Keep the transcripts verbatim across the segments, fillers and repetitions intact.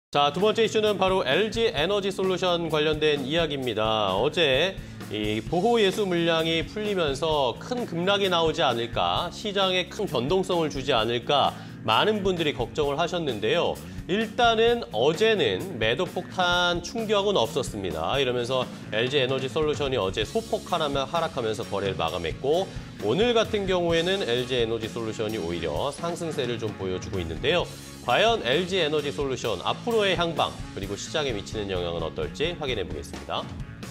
자, 두 번째 이슈는 바로 엘지 에너지 솔루션 관련된 이야기입니다. 어제 이 보호 예수 물량이 풀리면서 큰 급락이 나오지 않을까, 시장에 큰 변동성을 주지 않을까 많은 분들이 걱정을 하셨는데요. 일단은 어제는 매도 폭탄 충격은 없었습니다. 이러면서 엘지 에너지 솔루션이 어제 소폭 하락하면서 거래를 마감했고, 오늘 같은 경우에는 엘지 에너지 솔루션이 오히려 상승세를 좀 보여주고 있는데요. 과연 엘지 에너지 솔루션 앞으로의 향방, 그리고 시장에 미치는 영향은 어떨지 확인해 보겠습니다.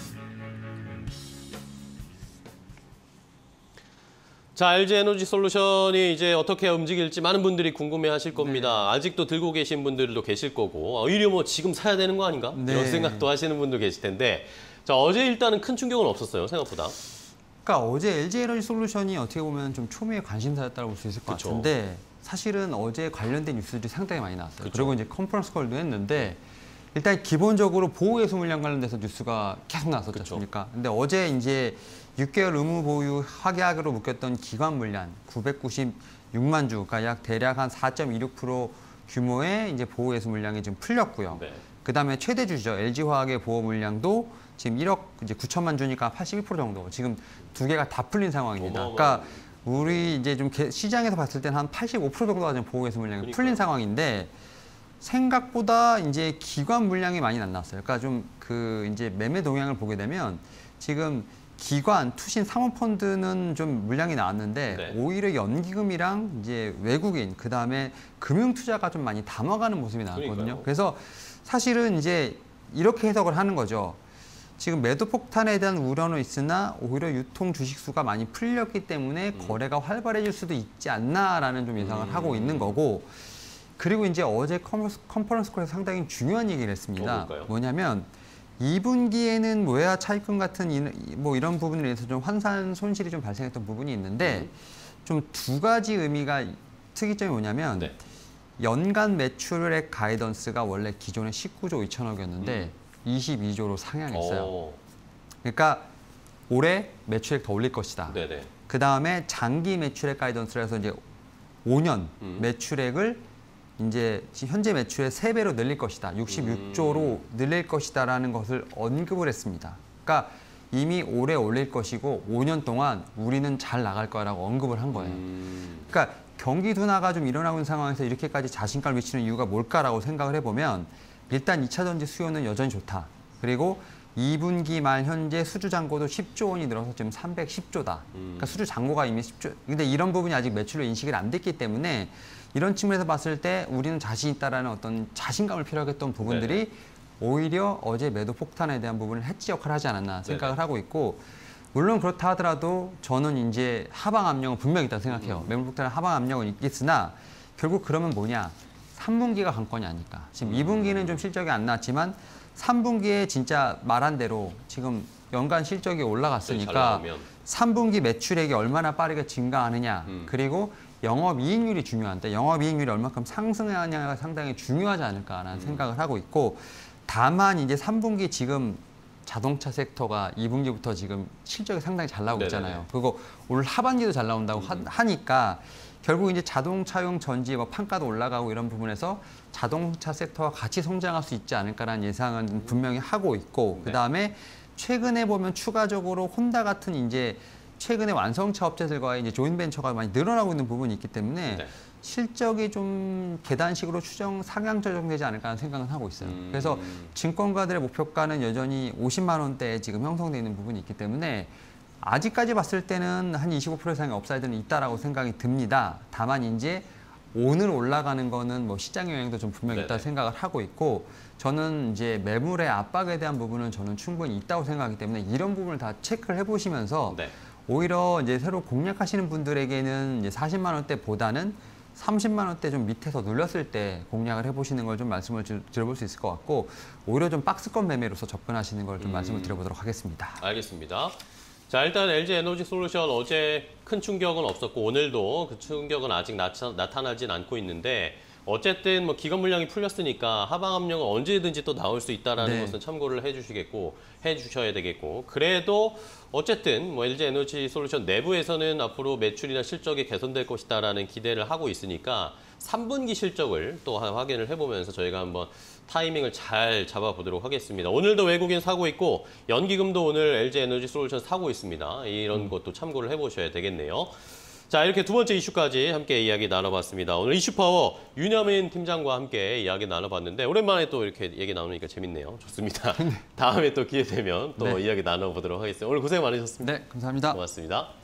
자, 엘지 에너지 솔루션이 이제 어떻게 움직일지 많은 분들이 궁금해하실 겁니다. 네. 아직도 들고 계신 분들도 계실 거고, 오히려 뭐 지금 사야 되는 거 아닌가? 네. 이런 생각도 하시는 분도 계실 텐데, 자, 어제 일단은 큰 충격은 없었어요, 생각보다. 그러니까 어제 엘지 에너지 솔루션이 어떻게 보면 좀 초미의 관심사였다고 볼 수 있을 것 그쵸. 같은데, 사실은 어제 관련된 뉴스들이 상당히 많이 나왔어요. 그쵸. 그리고 이제 컨퍼런스 콜도 했는데, 일단 기본적으로 보호 예수 물량 관련돼서 뉴스가 계속 나왔었지 않습니까? 근데 어제 이제 육 개월 의무 보유 확약으로 묶였던 기관 물량 구백구십육만 주, 그러니까 약 대략 한 사 점 이육 퍼센트 규모의 이제 보호 예수 물량이 지금 풀렸고요. 네. 그다음에 최대 주죠. 엘지화학의 보호 물량도 지금 일억 이제 구천만 주니까 팔십일 퍼센트 정도. 지금 두 개가 다 풀린 상황입니다. 그러니까 우리 이제 좀 시장에서 봤을 때는 한 팔십오 퍼센트 정도가 지금 보호 예수 물량이 그러니까요. 풀린 상황인데, 생각보다 이제 기관 물량이 많이 안 나왔어요. 그러니까 좀 그 이제 매매 동향을 보게 되면 지금 기관, 투신, 사모펀드는 좀 물량이 나왔는데 네. 오히려 연기금이랑 이제 외국인, 그 다음에 금융투자가 좀 많이 담아가는 모습이 나왔거든요. 그러니까요. 그래서 사실은 이제 이렇게 해석을 하는 거죠. 지금 매도 폭탄에 대한 우려는 있으나 오히려 유통 주식 수가 많이 풀렸기 때문에 음. 거래가 활발해질 수도 있지 않나라는 좀 예상을 음. 하고 있는 거고, 그리고 이제 어제 컨퍼런스 콜에서 상당히 중요한 얘기를 했습니다. 어, 뭐냐면 이 분기에는 외화 차입금 같은 이, 뭐 이런 부분에 대해서 좀 환산 손실이 좀 발생했던 부분이 있는데 음. 좀 두 가지 의미가 특이점이 뭐냐면 네. 연간 매출액 가이던스가 원래 기존에 십구조 이천억이었는데 음. 이십이조로 상향했어요. 오. 그러니까 올해 매출액 더 올릴 것이다. 네네. 그 다음에 장기 매출액 가이던스라 해서 이제 오 년 음. 매출액을 이제 현재 매출의 세 배로 늘릴 것이다. 육십육조로 음. 늘릴 것이다라는 것을 언급을 했습니다. 그러니까 이미 올해 올릴 것이고 오 년 동안 우리는 잘 나갈 거라고 언급을 한 거예요. 음. 그러니까 경기 둔화가 좀 일어나고 있는 상황에서 이렇게까지 자신감을 미치는 이유가 뭘까라고 생각을 해보면, 일단 이 차 전지 수요는 여전히 좋다. 그리고 이 분기 말 현재 수주 잔고도 십조 원이 늘어서 지금 삼백십조다. 음. 그러니까 수주 잔고가 이미 십조. 근데 이런 부분이 아직 매출로 인식이 안 됐기 때문에 이런 측면에서 봤을 때 우리는 자신 있다라는 어떤 자신감을 필요하게 했던 부분들이 네네. 오히려 어제 매도 폭탄에 대한 부분을 해치 역할을 하지 않았나 생각을 네네. 하고 있고, 물론 그렇다 하더라도 저는 이제 하방 압력은 분명히 있다고 생각해요. 음. 매물 폭탄의 하방 압력은 있겠으나 결국 그러면 뭐냐? 삼 분기가 관건이 아닐까. 지금 음. 이 분기는 좀 실적이 안 나왔지만 삼 분기에 진짜 말한 대로 지금 연간 실적이 올라갔으니까 삼 분기 매출액이 얼마나 빠르게 증가하느냐. 음. 그리고 영업이익률이 중요한데 영업이익률이 얼마큼 상승하냐가 상당히 중요하지 않을까라는 음. 생각을 하고 있고, 다만 이제 삼 분기 지금 자동차 섹터가 이 분기부터 지금 실적이 상당히 잘 나오고 네네네. 있잖아요. 그리고 올 하반기도 잘 나온다고 음. 하니까 결국 이제 자동차용 전지 뭐 판가도 올라가고 이런 부분에서 자동차 섹터와 같이 성장할 수 있지 않을까라는 예상은 음. 분명히 하고 있고, 네. 그다음에 최근에 보면 추가적으로 혼다 같은 이제 최근에 완성차 업체들과의 이제 조인벤처가 많이 늘어나고 있는 부분이 있기 때문에 네. 실적이 좀 계단식으로 추정 상향 조정되지 않을까 하는 생각은 하고 있어요. 음. 그래서 증권가들의 목표가는 여전히 오십만 원대에 지금 형성되어 있는 부분이 있기 때문에 아직까지 봤을 때는 한 이십오 퍼센트 이상의 업사이드는 있다라고 생각이 듭니다. 다만 이제 오늘 올라가는 거는 뭐 시장 영향도 좀 분명히 있다고 생각을 하고 있고, 저는 이제 매물의 압박에 대한 부분은 저는 충분히 있다고 생각하기 때문에 이런 부분을 다 체크를 해보시면서 네. 오히려 이제 새로 공략하시는 분들에게는 이제 사십만 원대보다는 삼십만 원대 좀 밑에서 눌렸을 때 공략을 해보시는 걸 좀 말씀을 주, 드려볼 수 있을 것 같고, 오히려 좀 박스권 매매로서 접근하시는 걸 좀 음. 말씀을 드려보도록 하겠습니다. 알겠습니다. 자, 일단 엘지 에너지 솔루션 어제 큰 충격은 없었고 오늘도 그 충격은 아직 나타, 나타나진 않고 있는데, 어쨌든 뭐 기관 물량이 풀렸으니까 하방 압력은 언제든지 또 나올 수 있다라는 네. 것은 참고를 해주시겠고 해주셔야 되겠고, 그래도 어쨌든 뭐 엘지 에너지 솔루션 내부에서는 앞으로 매출이나 실적이 개선될 것이다라는 기대를 하고 있으니까 삼 분기 실적을 또 확인을 해보면서 저희가 한번 타이밍을 잘 잡아보도록 하겠습니다. 오늘도 외국인 사고 있고 연기금도 오늘 엘지에너지솔루션 사고 있습니다. 이런 음. 것도 참고를 해보셔야 되겠네요. 자, 이렇게 두 번째 이슈까지 함께 이야기 나눠봤습니다. 오늘 이슈파워 윤여민 팀장과 함께 이야기 나눠봤는데 오랜만에 또 이렇게 얘기 나누니까 재밌네요. 좋습니다. 다음에 또 기회 되면 또 네. 이야기 나눠보도록 하겠습니다. 오늘 고생 많으셨습니다. 네, 감사합니다. 고맙습니다.